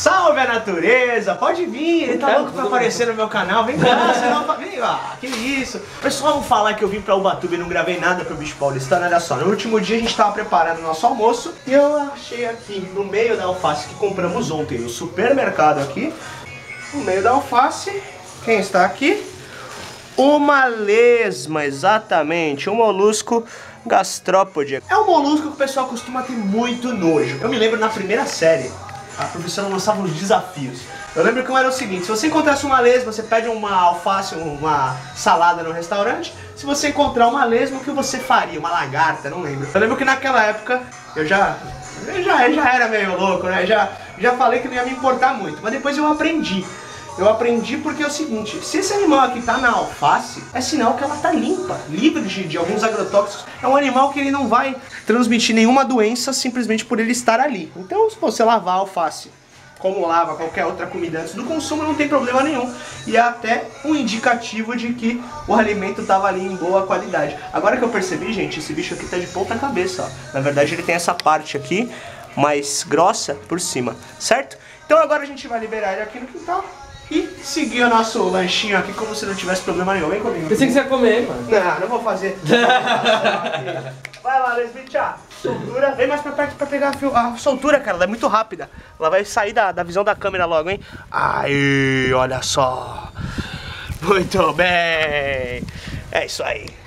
Salve a natureza, pode vir, ele tá louco pra aparecer no meu canal, vem cá, vem lá, que isso. Pessoal, vão falar que eu vim pra Ubatuba e não gravei nada pro Bicho Paulistano, olha só, no último dia a gente tava preparando o nosso almoço e eu achei aqui, no meio da alface que compramos ontem no supermercado aqui, no meio da alface, quem está aqui? Uma lesma, exatamente, um molusco gastrópode. É um molusco que o pessoal costuma ter muito nojo. Eu me lembro na primeira série, a professora lançava uns desafios. Eu lembro que era o seguinte, se você encontrasse uma lesma, você pede uma alface, uma salada no restaurante. Se você encontrar uma lesma, o que você faria? Uma lagarta, não lembro. Eu lembro que naquela época, eu já era meio louco, né? Já falei que não ia me importar muito, mas depois eu aprendi. Eu aprendi porque é o seguinte, se esse animal aqui tá na alface, é sinal que ela tá limpa, livre de alguns agrotóxicos. É um animal que ele não vai transmitir nenhuma doença simplesmente por ele estar ali. Então, se você lavar a alface como lava qualquer outra comida antes do consumo, não tem problema nenhum. E é até um indicativo de que o alimento estava ali em boa qualidade. Agora que eu percebi, gente, esse bicho aqui tá de ponta cabeça, ó. Na verdade ele tem essa parte aqui mais grossa por cima, certo? Então agora a gente vai liberar ele aqui no quintal e seguir o nosso lanchinho aqui como se não tivesse problema nenhum. Vem comigo. Pensei que você ia comer, mano. Não vou fazer. Vai lá, Lesbicha. Soltura. Vem mais pra perto pra pegar a soltura, cara. Ela é muito rápida. Ela vai sair da visão da câmera logo, hein? Aí, olha só. Muito bem. É isso aí.